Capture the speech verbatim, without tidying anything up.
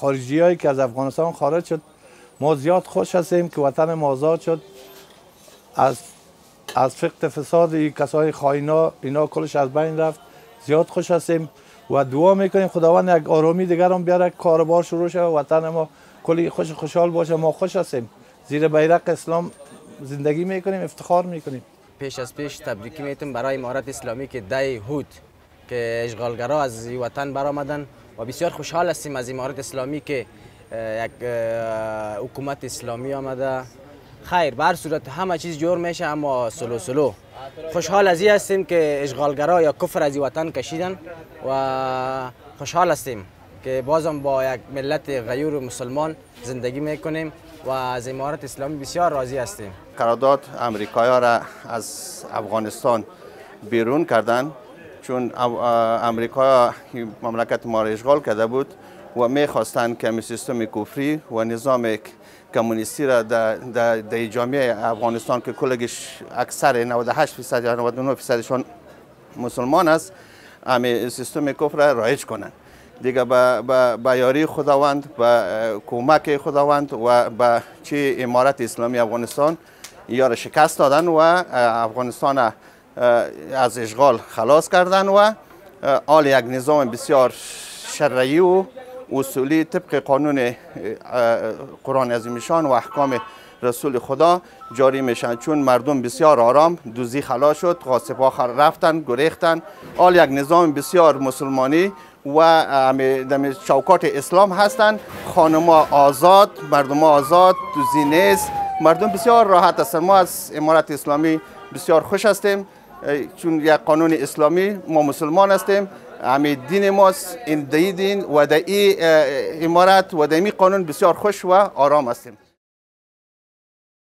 خارجی هایی که از افغانستان خارج شد ما زیاد خوش هستیم که وطن ما آزاد شد از از فقط فساد کسای خائنا اینا کلش از بین رفت. زیاد خوش هستیم و دعا میکنیم خداوند یک آرامی دیگر هم بیاره، کاربار شروع شه و وطن ما کلی خوش خوشحال باشه. ما خوش هستیم، زیر بیرق اسلام زندگی میکنیم، افتخار میکنیم. پیش از پیش تبریکی میتونم برای امارت اسلامی که دی هود که اشغالگرا از وطن برآمدن و بسیار خوشحال هستیم از امارت اسلامی که یک حکومت اسلامی آمده. خیر به هر صورت همه چیز جور میشه، اما سلو سلو خوشحال از این هستیم که اشغالگرا یا کفر از وطن کشیدن و خوشحال هستیم که بازم با یک ملت غیور و مسلمان زندگی میکنیم و از امارت اسلامی بسیار راضی هستیم. قرارداد امریکایی‌ها را از افغانستان بیرون کردن چون امریکا مملکت ما را اشغال کرده بود و میخواستند که سیستم کفری و نظام کمونیستی را در جامعه افغانستان که کلش اکثر نود و هشت درصد یا نود و نه درصدشان مسلمان است، همه سیستم کفر را رایج کنند. دیگه با یاری خداوند، با کمک خداوند و با چه امارت اسلامی افغانستان یا شکست دادن و افغانستان از اشغال خلاص کردن و آل یک نظام بسیار شرعی و اصولی طبق قانون قرآن عظیمشان و احکام رسول خدا جاری میشن. چون مردم بسیار آرام، دوزی خلاص شد، غاصب‌ها رفتن، گریختن، آل یک نظام بسیار مسلمانی و در چوکات اسلام هستند. خانم‌ها آزاد، مردم آزاد، دوزی نیست، مردم بسیار راحت هستند. ما از امارت اسلامی بسیار خوش هستیم چون یک قانون اسلامی، ما مسلمان هستیم، همه دین ماست، این دین و در این امارت و در این قانون بسیار خوش و آرام هستیم.